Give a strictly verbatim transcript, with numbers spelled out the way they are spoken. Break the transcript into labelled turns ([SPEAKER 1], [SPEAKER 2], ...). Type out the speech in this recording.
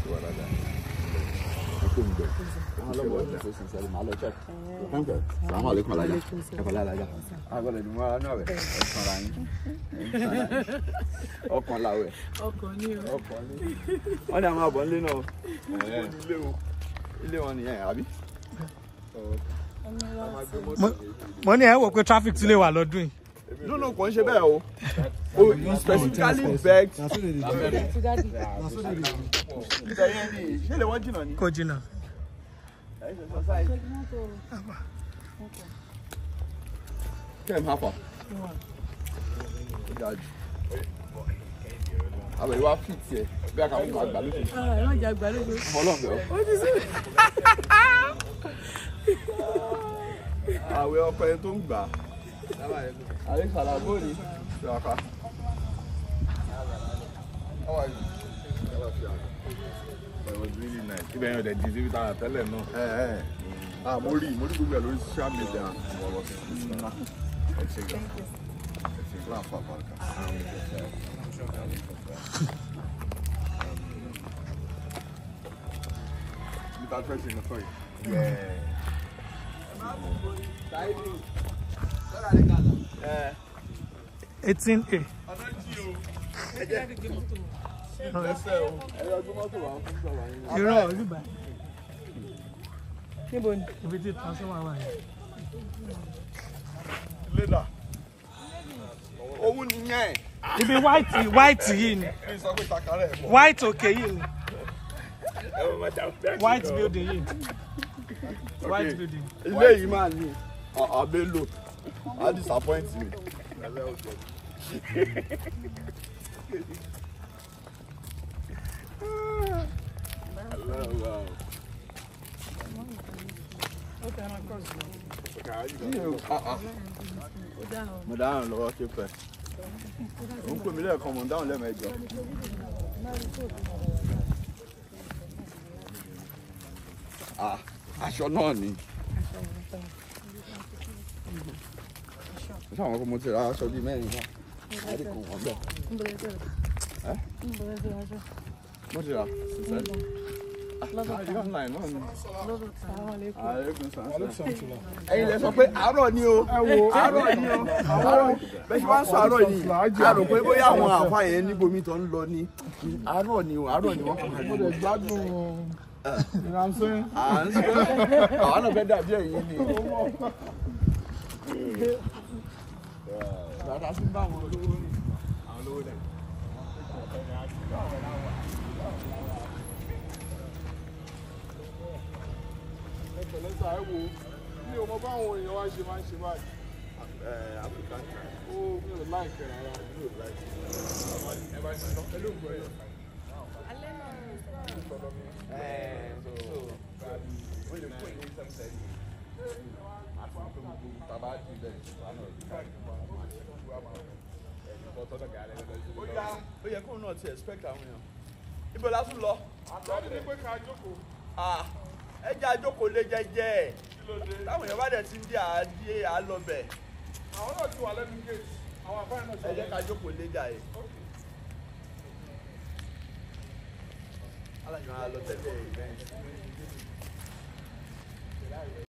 [SPEAKER 1] Assalamu alaikum alaja. Ẹ fọlá alaja. Agbọ́dọ̀ ni mo wá náà rẹ̀. Ẹ sanra yín. Ọkàn láwẹ̀.
[SPEAKER 2] Ọkàn ni o.
[SPEAKER 1] Ọkàn ni. Wọ́n ní àwọn àbọ̀ nílé náà. Ilé wọn. Ilé wọn nìyẹn àbí?
[SPEAKER 3] Mo ní ẹ wò pé traffic tún lè wà lọ́dún yìí.
[SPEAKER 1] No, no, kò ń ṣe bẹ́ẹ̀ o. O specifically begged. Ṣé lè wọ́n jìnnà ni?
[SPEAKER 3] Kò jìnnà.
[SPEAKER 1] Kẹ́m hafa. Àwọn ìwà fit yẹ bí a kà ń gba àgbà lóṣù.
[SPEAKER 2] Ah, ẹ má jẹ àgbà lóṣù.
[SPEAKER 1] Ọlọ́run bẹ̀rẹ̀.
[SPEAKER 2] Ó ti sí.
[SPEAKER 1] Àwẹ̀ ọkọ ẹni tó ń gbà. Alex Alaboni. Ṣèwàká. How are you?
[SPEAKER 4] It was really nice. Even though the disease I tell them no.
[SPEAKER 1] Eh eh. Ah, mo rí, mo rí gbogbo ẹ̀ lórí social media.
[SPEAKER 4] Let's check it.
[SPEAKER 1] Without pressing the phone.
[SPEAKER 4] Yeah.
[SPEAKER 3] eighteen A. Irọ́ olúbà. Níbo ni ibi tí transformer wà yẹn?
[SPEAKER 1] Lédà. Owó nìyẹn.
[SPEAKER 3] Ibi white white yìí ni. White òkè yìí ni. White building yìí. White building.
[SPEAKER 1] Ilé yìí máa ní Oga Bello. I disappoint me. Wow. Mo dáhùn lọ́wọ́ kéfẹ́. Ó ń pè mí lẹ́ẹ̀kan, mo dáhùn lẹ́ẹ̀mẹjọ. Ah, aṣọ náà ni. Ṣé àwọn ọkọ mo ti ra aṣọ bíi mẹ́rin kan? Láti kò wọ́n bẹ̀. Ẹ́ mo ti ra sísẹ́. Àyè online náà ni. Ẹ̀yin lè sọ pé àárọ̀ ni o. Àárọ̀ ni o. Bẹ́ẹ̀ ṣe wá ń sọ àárọ̀ yìí. A rò pé bóyá àwọn àfa yẹn níbomi tó ń lọ ni. Àárọ̀ ni o, àárọ̀ ni wọ́n kàn máa ń lọ.
[SPEAKER 4] Ìrànṣẹ́.
[SPEAKER 1] À ń sọ àwọn náà fẹ́ dàbí ẹ̀yin ni. Bàtà sí bá àwọn olówó ni. Àwọn olówó dẹ̀.
[SPEAKER 4] Ẹ̀pẹ̀lẹ́sà ẹ wo mi ò mọ báwọn èèyàn wá ṣe máa ń ṣe báyìí.
[SPEAKER 1] African time.
[SPEAKER 4] Ó mi ò láìpẹ́ rárá mi ò láìpẹ́. Ẹ bá ṣe lọ ẹ ló ń gbọ́ yẹn.
[SPEAKER 2] Alẹ́ náà ń sọ̀rọ̀.
[SPEAKER 1] Wọ́n lè put in something. Bàbá ti bẹ̀rẹ̀ ó yá ó yẹ kóun náà ti expect àwọn èèyàn. Ibo la tún lọ.
[SPEAKER 4] Àtọ́jú ni pé ká jókòó.
[SPEAKER 1] Ẹ jẹ́ àjókòó lé jẹ́jẹ́. Táwọn èèyàn bá dẹ̀ ti ń dé àdé àlọ́bẹ̀.
[SPEAKER 4] Àwọn náà ti wà lẹ́nu gate. Àwọn àbáyé náà ti wà.
[SPEAKER 1] Ẹ jẹ́ ká jókòó lé jà yìí. Alájọ máa lọ tẹ́lẹ̀ ìbẹ́yìn.